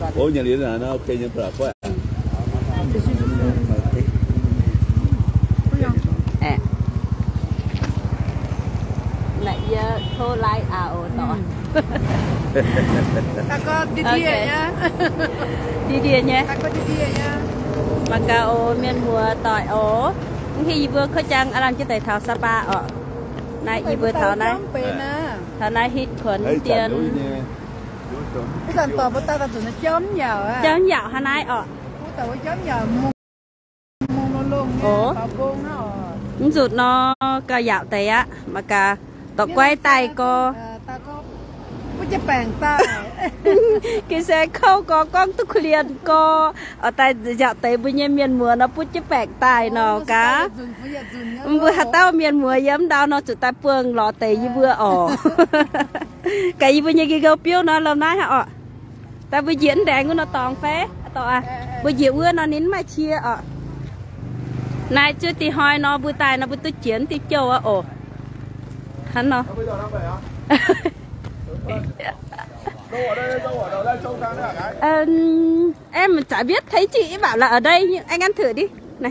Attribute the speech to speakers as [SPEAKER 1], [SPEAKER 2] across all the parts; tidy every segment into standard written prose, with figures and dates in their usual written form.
[SPEAKER 1] Ủa nhà điện là nó ok nhân là quá.
[SPEAKER 2] Nãy giờ thô lại ảo tỏ.
[SPEAKER 3] Ta có đi đi nhá.
[SPEAKER 2] Đi đi nhé.
[SPEAKER 3] Ta có đi đi nhá.
[SPEAKER 2] Macau miền mùa tỏi ố. Khi vừa khơi trăng làm cho thầy thảo Sapa ở. Này vừa thảo này. Thảo này hít khuẩn tiền.
[SPEAKER 3] Cái sản tỏi của ta là tụi nó chấm nhào á.
[SPEAKER 2] Chấm nhào hà này ở.
[SPEAKER 3] Tao có chấm nhào mông luôn.
[SPEAKER 2] Ủa? Rụt nó cả dạo tây á mà cả tọt quay tay cô.
[SPEAKER 3] Ta có cái bàn ta.
[SPEAKER 2] Cái xe không có con tức liền cô ở tay dạo tây bây giờ miền mùa nó bút chiếc bàn tay nó cá. Vừa hạt tao miền mùa giấm đau nó chụp tay phương lọ tây như vừa ổ. Cái gì bây giờ cái gấu piêu nó làm nái hả ạ? Ta vừa diễn đèn của nó toàn phé tọ à. Vừa diễn vừa nó nín mà chia ạ. Này chưa thì hỏi nó bữa tài nó bữa tôi chiến thì châu á ồ hắn nó em chả biết thấy chị bảo là ở đây nhưng anh ăn thử đi này.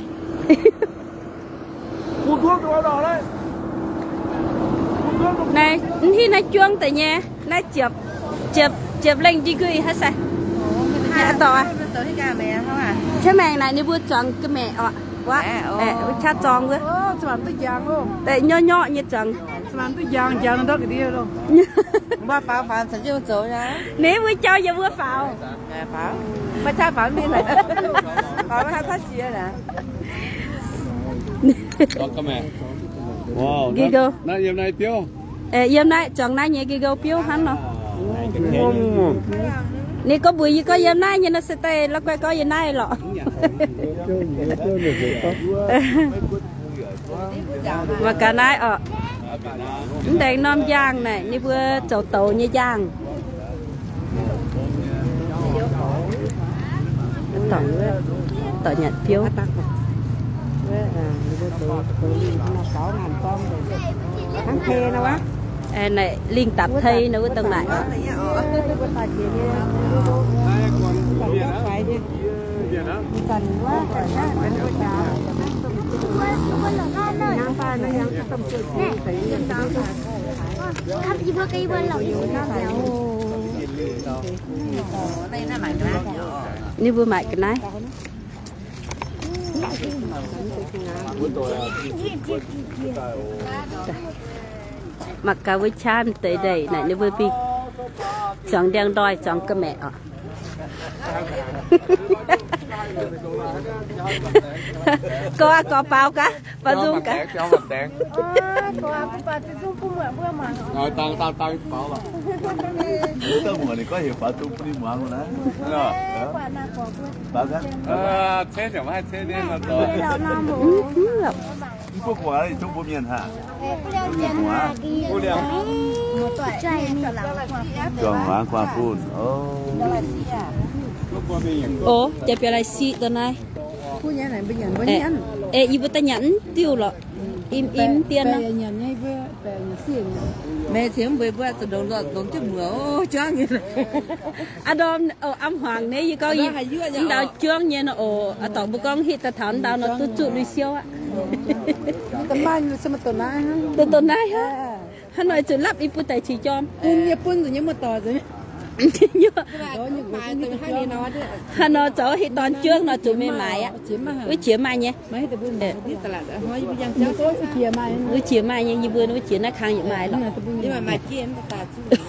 [SPEAKER 2] Này khi này chuông tại nhà này chụp lên đi gửi hết sạch nhà tỏ à thế mẹ này đi mua chọn cái mẹ ạ quá cha tròn quá để nho nho như tròn
[SPEAKER 3] chọn đó cái đi luôn ba pháo pháo sẽ chưa chỗ nha
[SPEAKER 2] nếu vừa cho giờ vừa pháo
[SPEAKER 3] pháo mà cha pháo đi này pháo hai phát chia nè
[SPEAKER 1] Có mẹ. Wow.
[SPEAKER 2] Gigo.
[SPEAKER 1] Nó yếm này piêu.
[SPEAKER 2] Yếm này chọn này nhẹ Gigo piêu hắn nó. Nè có bụi gì có yếm này nhưng nó sẽ tê nó quay có yếm này lọ. Và cả này ở đây non giang này như vừa chậu tàu như giang. Tỏi nhật phiếu.
[SPEAKER 3] Hắn thê nó quá.
[SPEAKER 2] Này liên tập thi nữa tầng này. Như vừa mày cái này. Mặc cả với chan tới đây này như vừa bị chọn đen đôi chọn cái mẹ ạ. Có bao cả và dung cả.
[SPEAKER 1] Rồi tăng bảo là. Tao mùa này có hiệu quả tu đi mùa luôn đấy. Bảo cái. Thế chẳng phải thế nên là rồi. Quốc hóa thì trong bộ miền hả? Trường hóa khoa phun.
[SPEAKER 2] Ồ, chạy về lại xị tờ này.
[SPEAKER 3] Cô nhá này bây giờ có nhẫn.
[SPEAKER 2] Ý bữa ta nhẫn tiêu lọ. Im tiền nó.
[SPEAKER 3] Mẹ tiếng về bữa từ đầu lọt đống chút mưa cho như này.
[SPEAKER 2] Đom âm hoàng này như có gì đào trương như nó ở tàu bữa con hít ta thán đào nó tu trụ đi siêu ạ.
[SPEAKER 3] Tầm bao nhiêu xem tuần này ha?
[SPEAKER 2] Tuần này ha. Hắn nói chữ lắp ít bữa tài chỉ cho.
[SPEAKER 3] Phun rồi nhưng mà tỏ rồi.
[SPEAKER 2] Hắn nói cháu hít toàn trương nó chủ mềm mại á. Với chia mai nhé.
[SPEAKER 3] Mấy từ bên này đi tạt là hỏi bây giờ cháu tối chia mai.
[SPEAKER 2] Với chia mai nhé như vừa nó chia nó khang như mai đó.
[SPEAKER 3] Nhưng mà mai chia em tạt.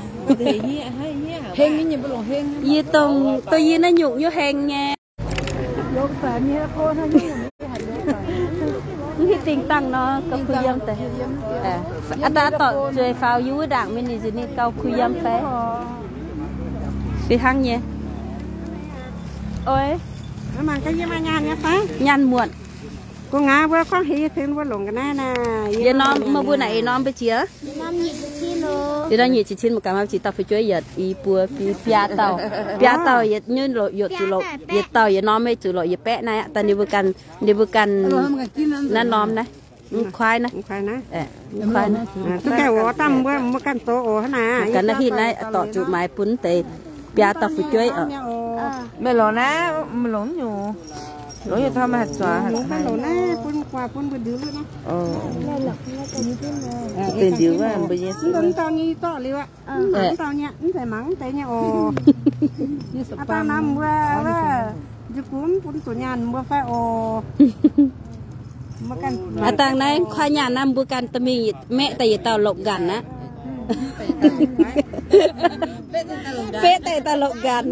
[SPEAKER 3] Hên như bao hên.
[SPEAKER 2] Như tông tôi như nó nhục như hèn nha. Khi tình tăng nó có khuy dâm tệ. Anh ta tọt chơi phao dưới đảng bên này dưới này cao khuy dâm phé. Đi hăng nhé. Ôi.
[SPEAKER 3] Nó mang cái gì mà nhàn nhá phá.
[SPEAKER 2] Nhàn muộn.
[SPEAKER 3] Cô ngã với con hí thêm với lồng cái này nè.
[SPEAKER 2] Giờ nó mà bữa này nó bị chia. Thì đó nhị chỉ xin một cảm ơn chị tao phải chơi giật ý bùa bia tàu giật như lộ giật chủ lộ giật tàu giật nó mới chủ lộ giật bé này ta đi vừa cần nó nóm này khoai này
[SPEAKER 3] khoai này
[SPEAKER 2] cái
[SPEAKER 3] cái ổ tăm với một căn tổ ổ nè
[SPEAKER 2] cái này thì này tỏ chủ máy phun tề bia tao phải chơi ở
[SPEAKER 3] mẹ lỗ ná mẹ lỗ nhiều thao mà hạt xóa hạt
[SPEAKER 4] hai lỗ ná phun qua phun bên dưới luôn á
[SPEAKER 2] tiền dữ quá bây giờ
[SPEAKER 4] đừng tao như tao liu ạ tao nhá phải mắng tay nhá ồ tao nằm qua chứ cuốn tụi nhà mua phải ồ
[SPEAKER 2] tang này khoa nhà nam bữa can tao mi mẹ tại tao lộc gần á bé tại tao lộc gần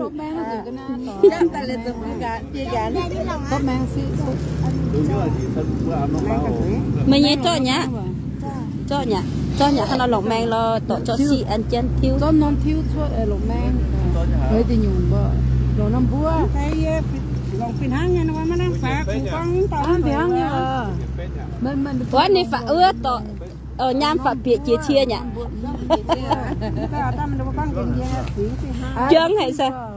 [SPEAKER 2] mình nhớ cho nhá hắn nó lộc mang lo tổ cho si ăn chân thiếu
[SPEAKER 4] cho non thiếu thôi lộc mang với thì nhung bơ đồ năm búa cái lòng phiền hang nha nó mà đang phá cũng con tao phiền hang nha mình
[SPEAKER 2] quá này phá ưa tổ nham phá bịa chia nhỉ chương hay sao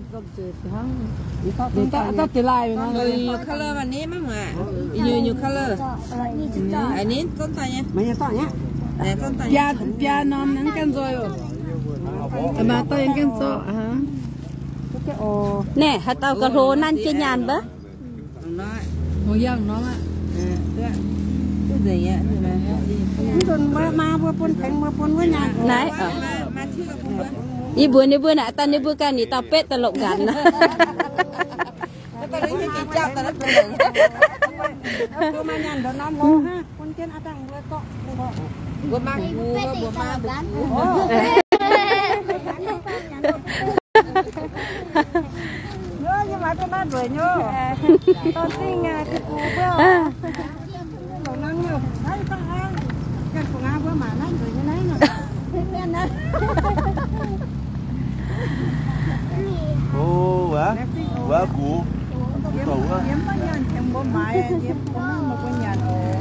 [SPEAKER 4] tao tiền lại nó
[SPEAKER 3] nhiều color mà nếm mà nhiều color anh nếm tốt tay nhá
[SPEAKER 4] mày to nhá bia non nắng canh rồi mà tao ăn canh rồi hả
[SPEAKER 2] nè hả tao có rô nan chơi nhàn bớ
[SPEAKER 3] ngồi dân nó á cái gì á
[SPEAKER 4] tuần mà vừa phun thành vừa phun với nhàn
[SPEAKER 2] này đi bữa nãy tao đi bữa can thì tao pet tao lộng gắn
[SPEAKER 3] tao lấy cái chắp tao nó
[SPEAKER 4] tôi mà nhàn đó nó mồ ha con trên ăn tăng vừa cọ
[SPEAKER 3] vừa mang vừa mang
[SPEAKER 4] nhớ nhưng mà tôi nói rồi nhớ tôi xin cái cú bơ rồi nó nhiều thấy con ăn cái của ngao bữa mà nó rồi như đấy nè thế nên
[SPEAKER 1] ô quá cú
[SPEAKER 4] kiếm bao nhiêu em bố mày kiếm một con nhà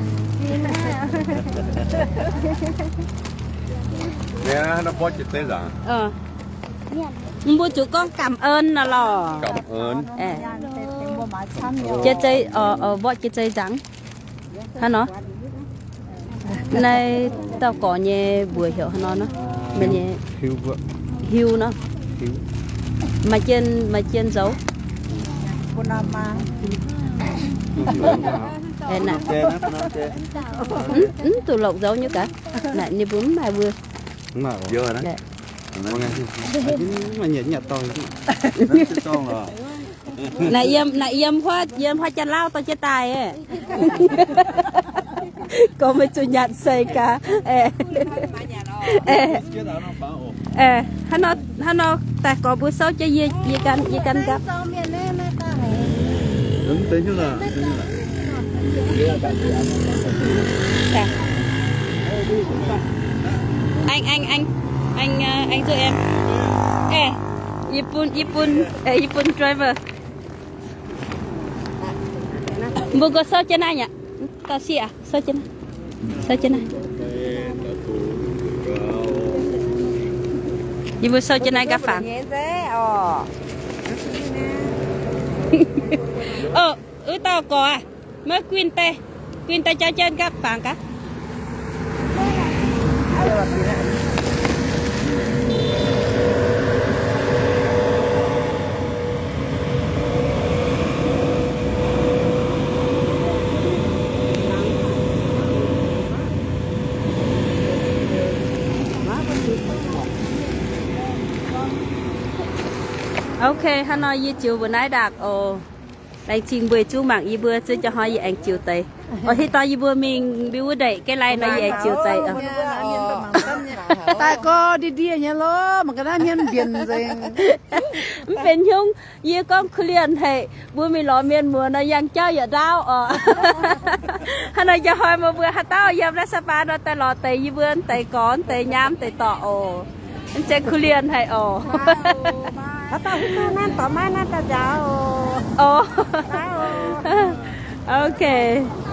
[SPEAKER 1] nè nó có chữ tên rằng
[SPEAKER 2] bố chú con cảm ơn là lò
[SPEAKER 1] cảm ơn
[SPEAKER 2] chơi chơi vợ chơi trắng hả nó này tao có nhẹ buổi hiểu hả nó bên nhẹ hiu nó mà trên dấu nè tụi lộc dấu như cả này như bún mai vừa
[SPEAKER 1] giờ đấy mà nhẹ to rồi
[SPEAKER 2] này yếm hoa chân lao tao chết tài ấy có mấy chú nhặt xây cả hắn nó tại có bữa sau cho gì cần gặp
[SPEAKER 1] đúng tới chứ là
[SPEAKER 2] anh giúp em Japan driver bữa có sao chân anh ạ tao xì à sao chân anh đi bữa sau chân anh gặp phẳng tao có à mới Queen tay cho chân gặp phẳng cả ok hắn nói như chiều bữa nay đạt đang trình bữa chú mạng y bữa chứ cho hỏi gì anh chiều tây thì tao y bữa mình biểu đẩy cái này nói gì anh chiều tây
[SPEAKER 4] tại có đi nhá lo mà cái đó nhân biển rồi
[SPEAKER 2] เป็นยุ่งยี่ก็เคลียนให้บัวมีหล่อเมียนมัวนะยังเจ้าอย่าดาวฮันจะหอยมาเบื่อฮัตเต้ายำรัสปาเราแต่หล่อแต่ยี่เบื่อแต่ก้อนแต่ย้ำแต่ต่อมันจะเคลียนให้
[SPEAKER 4] ฮัตเต้าขึ้นมานั่นต่อมานั่นตาเจ้า
[SPEAKER 2] โอเค